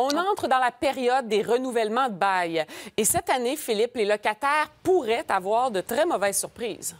On entre dans la période des renouvellements de bail. Et cette année, Philippe, les locataires pourraient avoir de très mauvaises surprises.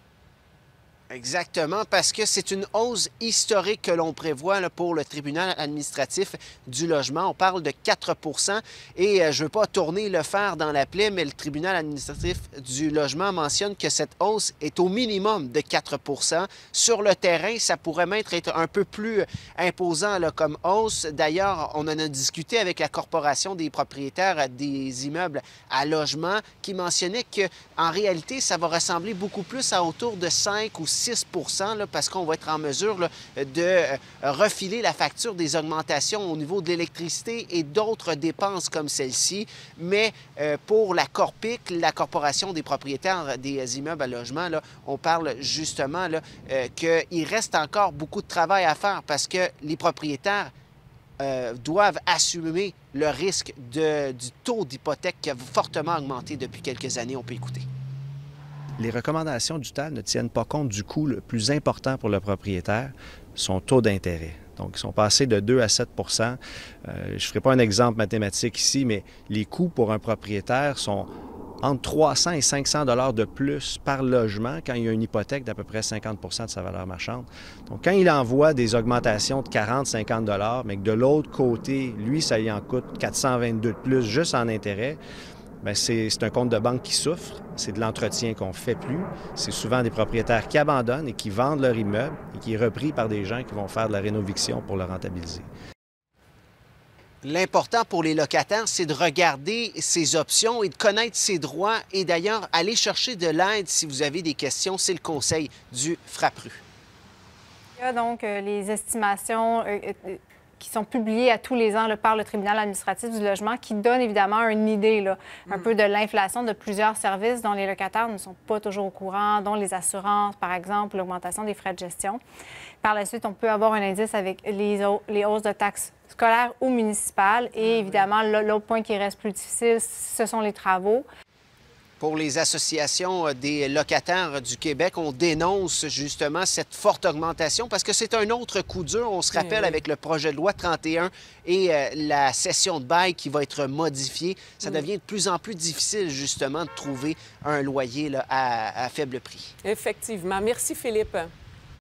Exactement, parce que c'est une hausse historique que l'on prévoit là, pour le tribunal administratif du logement. On parle de 4 et je ne veux pas tourner le fer dans la plaie, mais le tribunal administratif du logement mentionne que cette hausse est au minimum de 4 Sur le terrain, ça pourrait même être un peu plus imposant là, comme hausse. D'ailleurs, on en a discuté avec la Corporation des propriétaires des immeubles à logement qui mentionnait qu'en réalité, ça va ressembler beaucoup plus à autour de 5 ou 6 là, parce qu'on va être en mesure là, de refiler la facture des augmentations au niveau de l'électricité et d'autres dépenses comme celle-ci. Mais pour la Corpic, la Corporation des propriétaires des immeubles à logement, là, on parle justement qu'il reste encore beaucoup de travail à faire parce que les propriétaires doivent assumer le risque du taux d'hypothèque qui a fortement augmenté depuis quelques années. On peut écouter. Les recommandations du TAL ne tiennent pas compte du coût le plus important pour le propriétaire, son taux d'intérêt. Donc, ils sont passés de 2 à 7 Je ne ferai pas un exemple mathématique ici, mais les coûts pour un propriétaire sont entre 300 et 500 $ de plus par logement quand il y a une hypothèque d'à peu près 50 de sa valeur marchande. Donc, quand il envoie des augmentations de 40-50 $, mais que de l'autre côté, lui, ça lui en coûte 422 de plus juste en intérêt, bien, c'est un compte de banque qui souffre. C'est de l'entretien qu'on ne fait plus. C'est souvent des propriétaires qui abandonnent et qui vendent leur immeuble et qui est repris par des gens qui vont faire de la rénoviction pour le rentabiliser. L'important pour les locataires, c'est de regarder ses options et de connaître ses droits et d'ailleurs aller chercher de l'aide si vous avez des questions. C'est le conseil du FRAPRU. Il y a donc les estimations qui sont publiées à tous les ans là, par le tribunal administratif du logement qui donnent évidemment une idée là, un peu de l'inflation de plusieurs services dont les locataires ne sont pas toujours au courant, dont les assurances, par exemple, l'augmentation des frais de gestion. Par la suite, on peut avoir un indice avec les hausses de taxes scolaires ou municipales. Et évidemment, l'autre point qui reste plus difficile, ce sont les travaux. Pour les associations des locataires du Québec, on dénonce justement cette forte augmentation parce que c'est un autre coup dur. On se rappelle avec le projet de loi 31 et la cession de bail qui va être modifiée. Ça devient de plus en plus difficile justement de trouver un loyer là, à faible prix. Effectivement. Merci, Philippe.